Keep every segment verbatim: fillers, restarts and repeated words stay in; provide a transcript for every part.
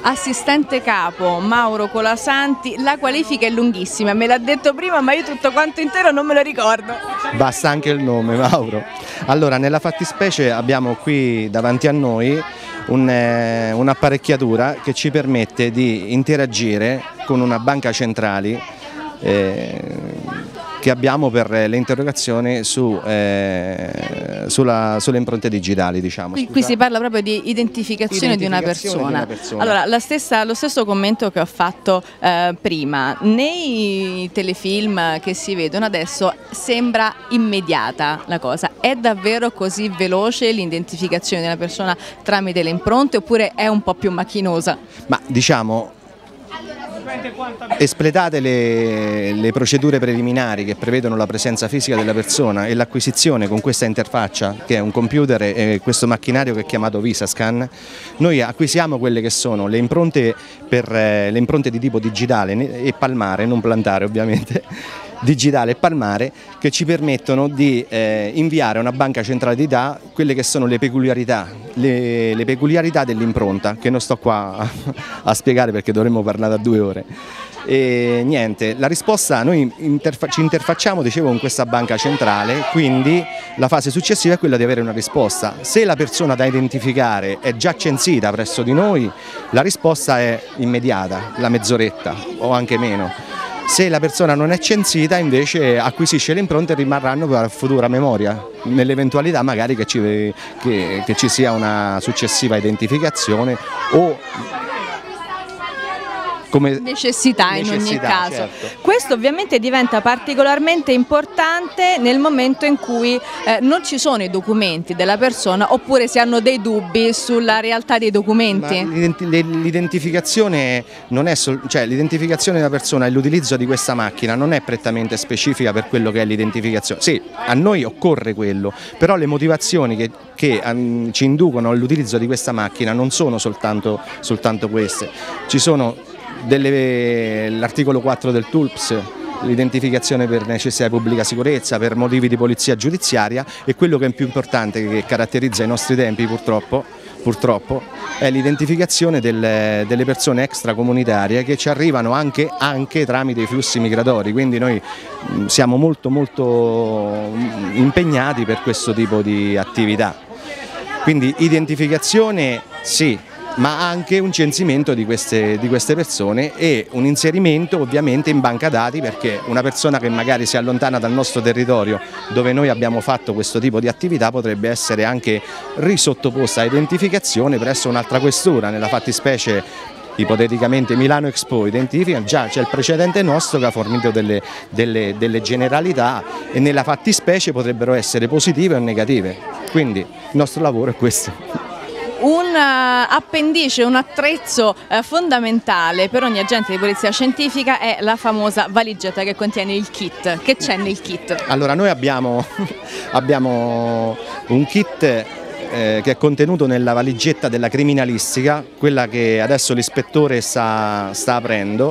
assistente capo Mauro Colasanti, la qualifica è lunghissima, me l'ha detto prima ma io tutto quanto intero non me lo ricordo. Basta anche il nome, Mauro. Allora, nella fattispecie abbiamo qui davanti a noi un, eh, un'apparecchiatura che ci permette di interagire con una banca centrali eh, che abbiamo per le interrogazioni su, eh, sulla, sulle impronte digitali, diciamo. Qui, qui si parla proprio di identificazione, identificazione di, una persona. di una persona. Allora, la stessa, lo stesso commento che ho fatto eh, prima, nei telefilm che si vedono adesso sembra immediata la cosa. È davvero così veloce l'identificazione di una persona tramite le impronte oppure è un po' più macchinosa? Ma diciamo, espletate le, le procedure preliminari che prevedono la presenza fisica della persona e l'acquisizione con questa interfaccia che è un computer e questo macchinario che è chiamato VisaScan, noi acquisiamo quelle che sono le impronte, per, eh, le impronte di tipo digitale e palmare, non plantare ovviamente, digitale e palmare, che ci permettono di eh, inviare a una banca centrale di dati quelle che sono le peculiarità, le, le peculiarità dell'impronta, che non sto qua a, a spiegare perché dovremmo parlare da due ore. E niente, la risposta, noi interfa ci interfacciamo, dicevo, con questa banca centrale, quindi la fase successiva è quella di avere una risposta. Se la persona da identificare è già censita presso di noi, la risposta è immediata, la mezz'oretta o anche meno. Se la persona non è censita invece acquisisce le impronte e rimarranno per la futura memoria, nell'eventualità magari che ci, che, che ci sia una successiva identificazione o come necessità, necessità in ogni caso. Certo. Questo ovviamente diventa particolarmente importante nel momento in cui eh, non ci sono i documenti della persona oppure si hanno dei dubbi sulla realtà dei documenti. L'identificazione non è sol cioè l'identificazione della persona e l'utilizzo di questa macchina non è prettamente specifica per quello che è l'identificazione. Sì, a noi occorre quello, però le motivazioni che, che um, ci inducono all'utilizzo di questa macchina non sono soltanto, soltanto queste. Ci sono l'articolo quattro del T U L P S, l'identificazione per necessità di pubblica sicurezza, per motivi di polizia giudiziaria, e quello che è più importante, che caratterizza i nostri tempi purtroppo, purtroppo è l'identificazione del, delle persone extracomunitarie che ci arrivano anche, anche tramite i flussi migratori, quindi noi siamo molto molto impegnati per questo tipo di attività. Quindi identificazione sì, ma anche un censimento di queste, di queste persone e un inserimento ovviamente in banca dati, perché una persona che magari si allontana dal nostro territorio dove noi abbiamo fatto questo tipo di attività potrebbe essere anche risottoposta a identificazione presso un'altra questura, nella fattispecie ipoteticamente Milano Expo identifica, già c'è il precedente nostro che ha fornito delle, delle, delle generalità e nella fattispecie potrebbero essere positive o negative, quindi il nostro lavoro è questo. Un uh, appendice, un attrezzo uh, fondamentale per ogni agente di polizia scientifica è la famosa valigetta che contiene il kit. Che c'è nel kit? Allora, noi abbiamo, abbiamo un kit eh, che è contenuto nella valigetta della criminalistica, quella che adesso l'ispettore sta, sta aprendo.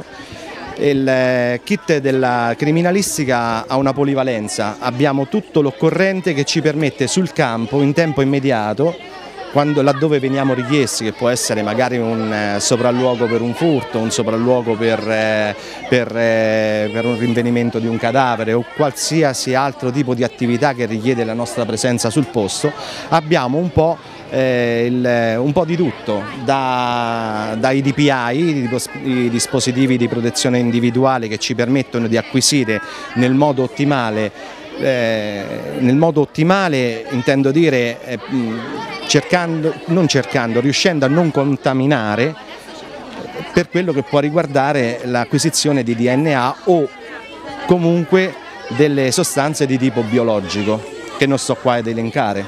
Il kit della criminalistica ha una polivalenza, abbiamo tutto l'occorrente che ci permette sul campo in tempo immediato, quando, laddove veniamo richiesti, che può essere magari un eh, sopralluogo per un furto, un sopralluogo per, eh, per, eh, per un rinvenimento di un cadavere o qualsiasi altro tipo di attività che richiede la nostra presenza sul posto, abbiamo un po', eh, il, un po' di tutto, da, dai D P I, i dispositivi di protezione individuale che ci permettono di acquisire nel modo ottimale Eh, nel modo ottimale intendo dire eh, cercando, non cercando, riuscendo a non contaminare per quello che può riguardare l'acquisizione di D N A o comunque delle sostanze di tipo biologico che non sto qua ad elencare.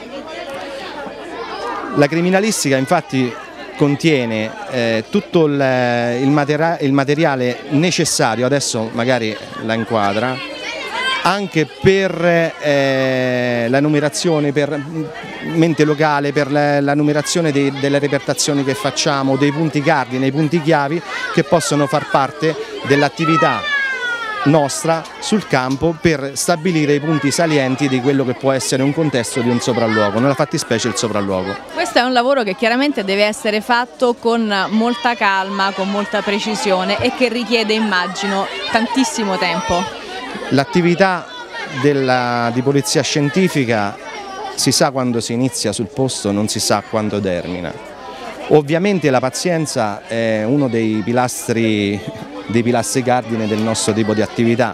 La criminalistica infatti contiene eh, tutto il, il, materi il materiale necessario, adesso magari la inquadra, anche per eh, la numerazione, per mente locale, per la, la numerazione dei, delle repertazioni che facciamo, dei punti cardine, dei punti chiavi che possono far parte dell'attività nostra sul campo per stabilire i punti salienti di quello che può essere un contesto di un sopralluogo, nella fattispecie il sopralluogo. Questo è un lavoro che chiaramente deve essere fatto con molta calma, con molta precisione e che richiede, immagino, tantissimo tempo. L'attività di polizia scientifica si sa quando si inizia sul posto, non si sa quando termina. Ovviamente la pazienza è uno dei pilastri dei pilastri cardine del nostro tipo di attività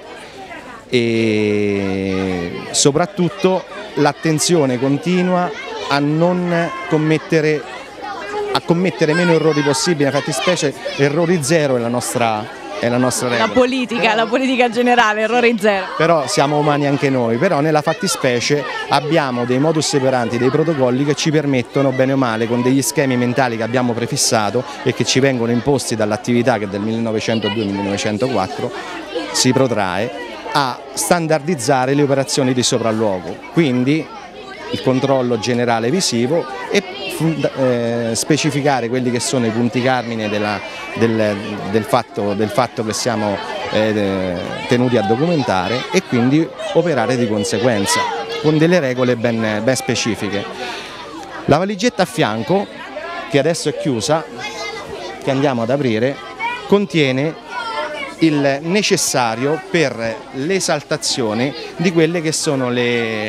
e soprattutto l'attenzione continua a non commettere, a commettere meno errori possibili, nella fattispecie errori zero è la nostra, è la nostra regola. La politica, la politica generale, errori zero. Però siamo umani anche noi, però nella fattispecie abbiamo dei modus operandi, dei protocolli che ci permettono bene o male, con degli schemi mentali che abbiamo prefissato e che ci vengono imposti dall'attività che del millenovecentodue millenovecentoquattro si protrae, a standardizzare le operazioni di sopralluogo, quindi il controllo generale visivo e eh, specificare quelli che sono i punti cardine della, del, del, fatto, del fatto che siamo eh, tenuti a documentare e quindi operare di conseguenza con delle regole ben, ben specifiche. La valigetta a fianco, che adesso è chiusa, che andiamo ad aprire, contiene il necessario per l'esaltazione di quelle che sono le,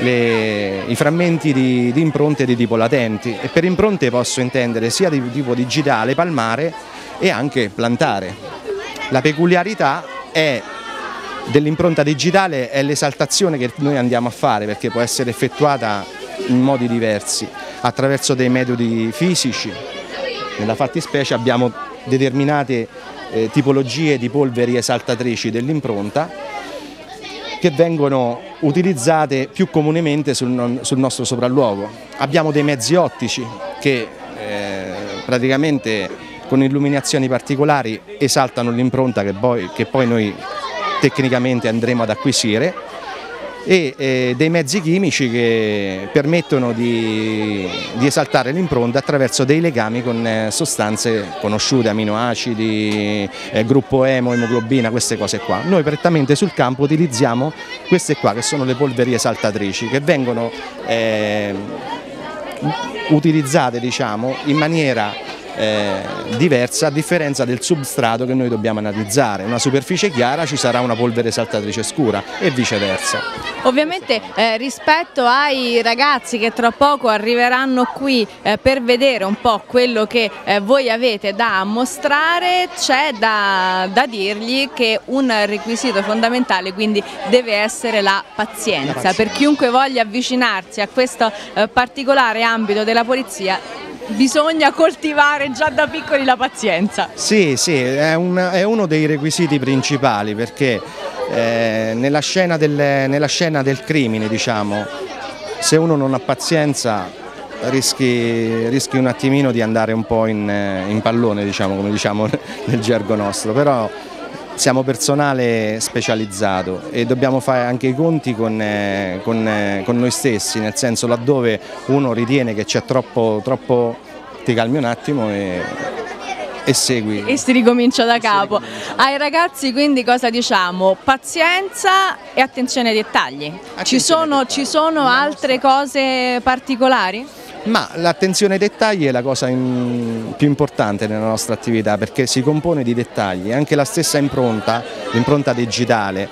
le, i frammenti di, di impronte di tipo latenti, e per impronte posso intendere sia di tipo digitale, palmare e anche plantare. La peculiarità è dell'impronta digitale è l'esaltazione che noi andiamo a fare, perché può essere effettuata in modi diversi, attraverso dei metodi fisici. Nella fattispecie abbiamo determinate eh, tipologie di polveri esaltatrici dell'impronta che vengono utilizzate più comunemente sul, sul nostro sopralluogo. Abbiamo dei mezzi ottici che eh, praticamente con illuminazioni particolari esaltano l'impronta che poi, che poi noi tecnicamente andremo ad acquisire, e eh, dei mezzi chimici che permettono di, di esaltare l'impronta attraverso dei legami con eh, sostanze conosciute, aminoacidi, eh, gruppo emo, emoglobina, queste cose qua. Noi prettamente sul campo utilizziamo queste qua, che sono le polveri esaltatrici, che vengono eh, utilizzate, diciamo, in maniera Eh, diversa, a differenza del substrato che noi dobbiamo analizzare. Una superficie chiara ci sarà una polvere esaltatrice scura e viceversa. Ovviamente eh, rispetto ai ragazzi che tra poco arriveranno qui eh, per vedere un po' quello che eh, voi avete da mostrare, c'è da, da dirgli che un requisito fondamentale quindi deve essere la pazienza. La pazienza. Per chiunque voglia avvicinarsi a questo eh, particolare ambito della polizia, bisogna coltivare già da piccoli la pazienza. Sì, sì, è, un, è uno dei requisiti principali, perché eh, nella, scena del, nella scena del crimine, diciamo, se uno non ha pazienza rischi, rischi un attimino di andare un po' in, in pallone, diciamo, come diciamo nel gergo nostro, però siamo personale specializzato e dobbiamo fare anche i conti con, eh, con, eh, con noi stessi, nel senso, laddove uno ritiene che c'è troppo, troppo, ti calmi un attimo e, e segui. E si ricomincia da capo. Ai ragazzi quindi cosa diciamo? Pazienza e attenzione ai dettagli. Attenzione ci sono, dettagli. Ci sono altre cose particolari? Ma l'attenzione ai dettagli è la cosa in, più importante nella nostra attività, perché si compone di dettagli. Anche la stessa impronta, l'impronta digitale,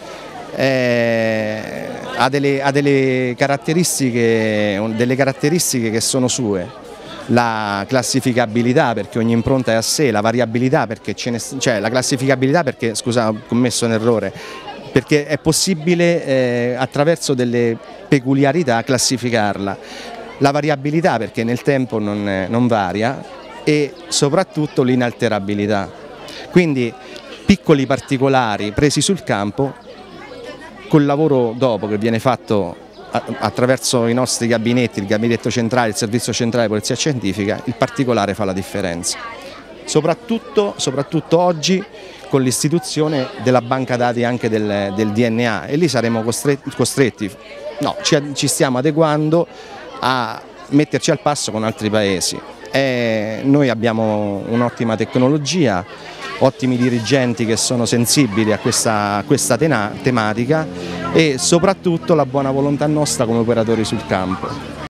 eh, ha, delle, ha delle, caratteristiche, delle caratteristiche che sono sue. La classificabilità, perché ogni impronta è a sé, la variabilità, perché ce ne, cioè la classificabilità perché, scusa, ho commesso un errore, perché è possibile eh, attraverso delle peculiarità classificarla. La variabilità, perché nel tempo non, non varia, e soprattutto l'inalterabilità. Quindi piccoli particolari presi sul campo, col lavoro dopo che viene fatto attraverso i nostri gabinetti, il gabinetto centrale, il servizio centrale di polizia scientifica, il particolare fa la differenza. Soprattutto, soprattutto oggi con l'istituzione della banca dati anche del, del D N A, e lì saremo costretti, costretti no, ci, ci stiamo adeguando a metterci al passo con altri paesi. E noi abbiamo un'ottima tecnologia ottimi dirigenti che sono sensibili a questa, a questa tematica e soprattutto la buona volontà nostra come operatori sul campo.